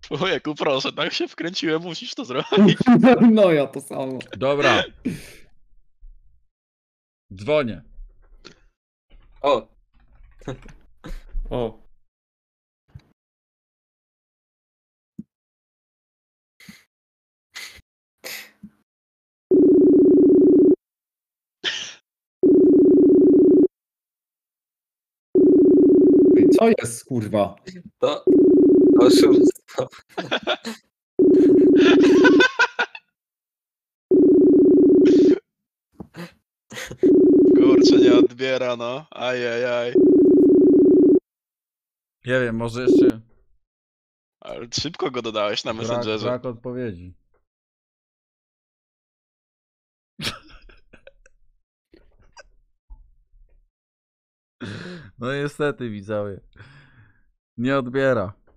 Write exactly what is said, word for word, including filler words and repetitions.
Człowieku, proszę, tak się wkręciłem, musisz to zrobić. No ja to samo. Dobra. Dzwonię. O, O. Ej, co jest, kurwa? to... To oszustwo. Kurczę, nie odbiera, no. Ajajaj. Nie wiem, może jeszcze Ale szybko go dodałeś na brak, Messengerze. brak odpowiedzi. No niestety, widzowie. Nie odbiera.